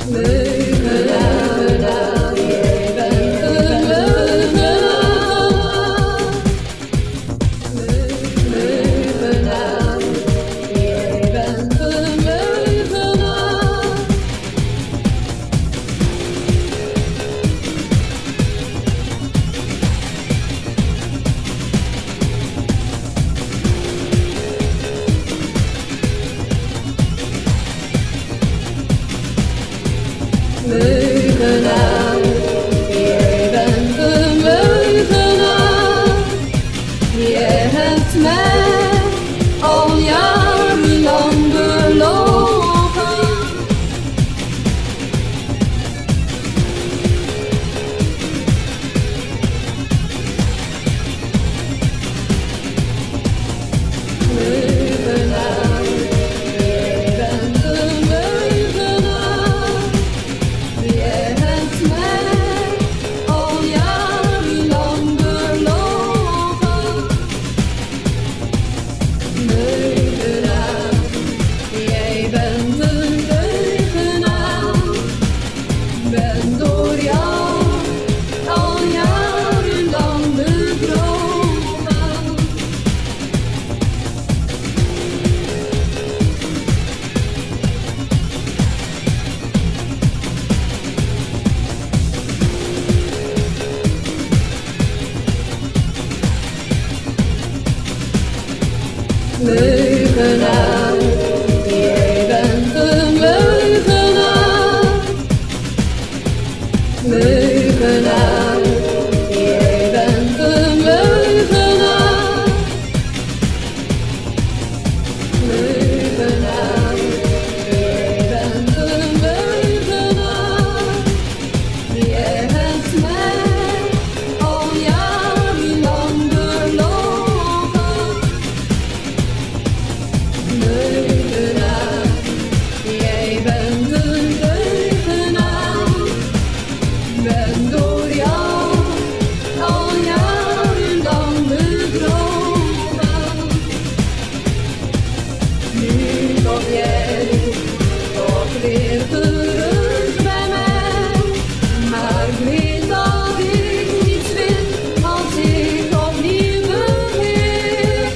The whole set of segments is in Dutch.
Leugenaar, jij bent een leugenaar. Leugenaar, jij bent een leugenaar. Leugenaar, jij bent een leugenaar. Jij hebt mij al jarenlang belogen. Leugenaar, jij bent een leugenaar. Jij hebt mij al jarenlang belogen. Leugenaar, jij bent een leugenaar. Ben door jou al jarenlang bedrogen. Leugenaar, jij bent een leugenaar. Leugenaar, jij bent een leugenaar. Leugenaar, jij bent een leugenaar. Jij hebt mij al jarenlang belogen. Leugenaar, jij bent een leugenaar. Ben door jou al jarenlang bedrogen. Nu kom jij toch weer terug bij mij, maar ik weet dat ik niets win als ik opnieuw begin.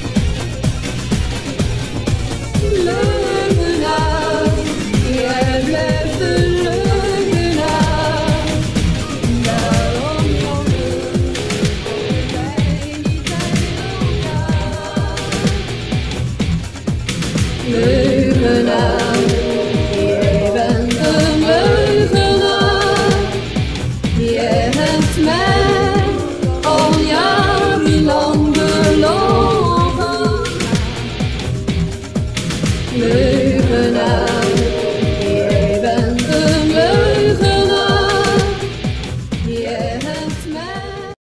Leugenaar, jij blijft een leugenaar. Daarom jongen, komen wij niet uit elkaar. Leugenaar, jij bent een leugenaar. Jij hebt mij al jarenlang belogen.